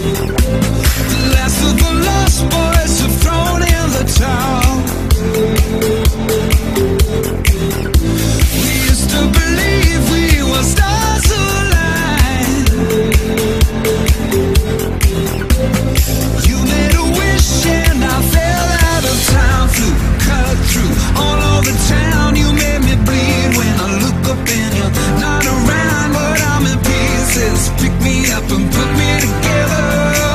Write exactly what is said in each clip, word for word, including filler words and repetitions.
The last of the lost boys have thrown in the towel. We used to believe we were stars aligned. You made a wish and I fell out of town. Flew, cut through all over town. You made me bleed when I look up and you're not around, but I'm in pieces. Pick me up and put me together.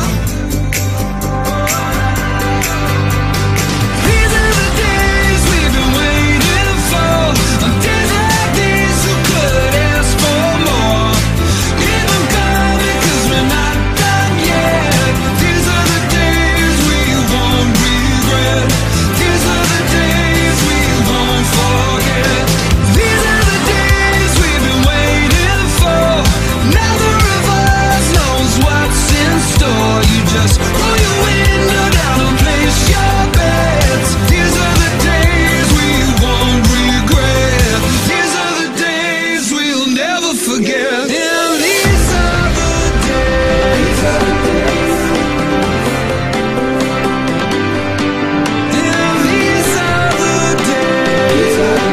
These are the days we've been waiting for. Days like these, who could ask for more? Keep them coming, cause we're not done yet. These are the days we won't regret. These are the days we won't forget. These are the days we've been waiting for. Neither of us knows what's in store. You just roll your window down and place your bets. These are the days we won't regret. These are the days we'll never forget. And these are the days. And these are the days.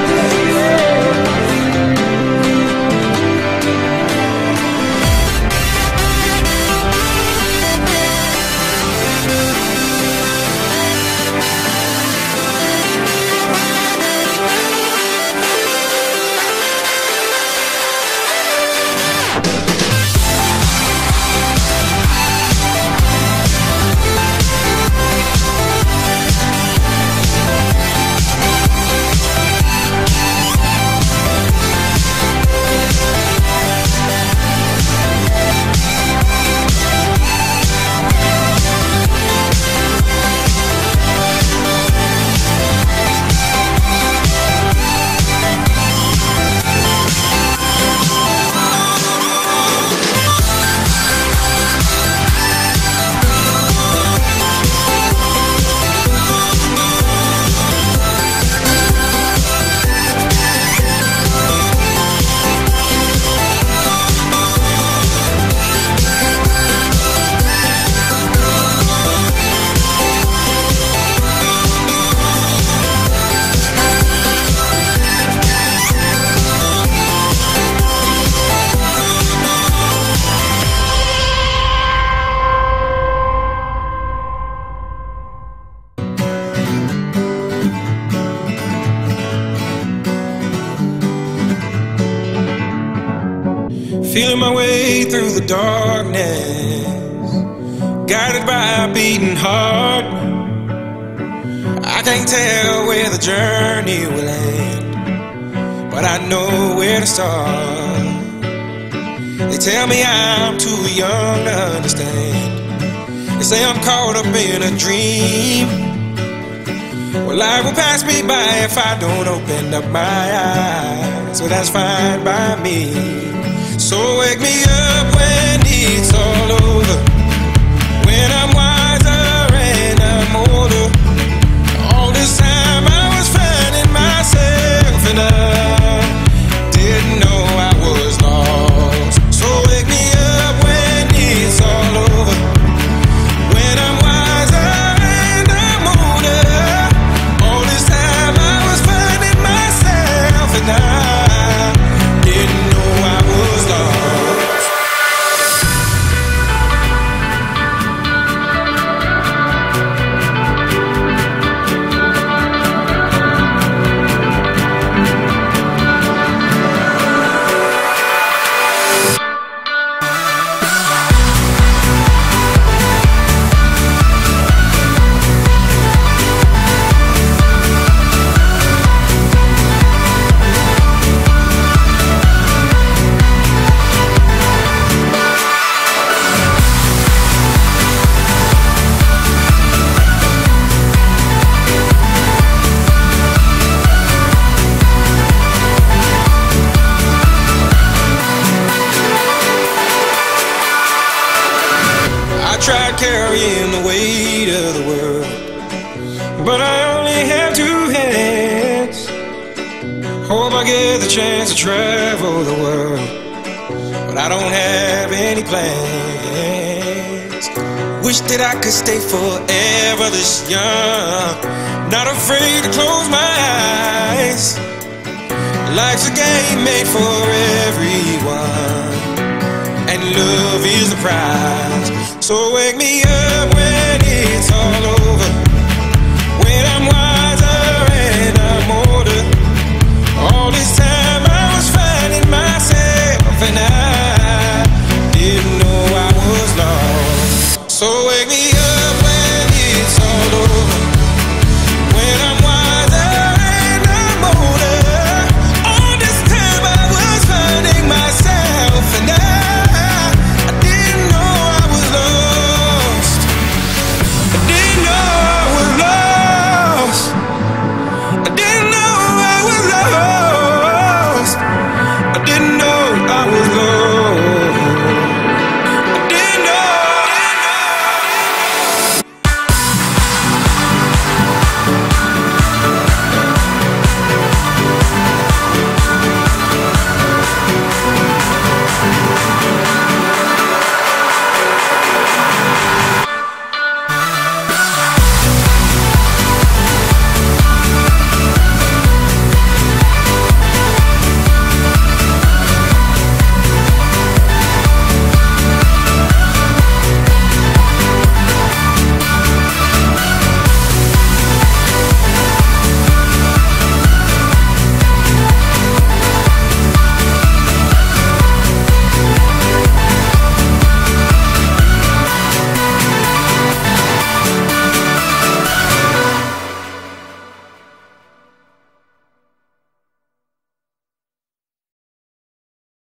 Feeling my way through the darkness, guided by a beating heart. I can't tell where the journey will end, but I know where to start. They tell me I'm too young to understand. They say I'm caught up in a dream. Well, life will pass me by if I don't open up my eyes, so that's fine by me. So wake me up when it's all over, when I'm wiser and I'm older. All this time I was finding myself and I didn't know I was lost. So wake me up when it's all over, when I'm wiser and I'm older. All this time I was finding myself and I didn't know I was lost. Tried carrying the weight of the world, but I only have two hands. Hope I get the chance to travel the world, but I don't have any plans. Wish that I could stay forever this young, not afraid to close my eyes. Life's a game made for everyone, and love is the prize. So wake me up when it's all over.